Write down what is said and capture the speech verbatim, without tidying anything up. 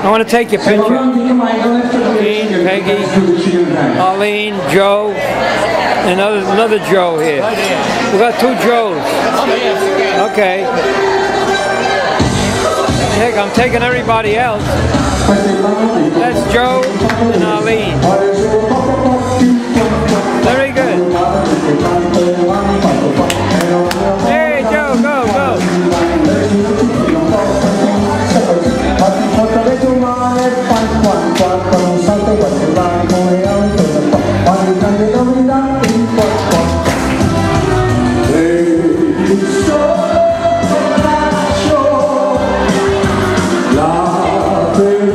I want to take your picture. Gene, Peggy, Arlene, Joe, and another, another Joe here. We got two Joes. Okay. Heck, I'm taking everybody else. That's Joe and Arlene. Very good. Hey, Joe, go, go. La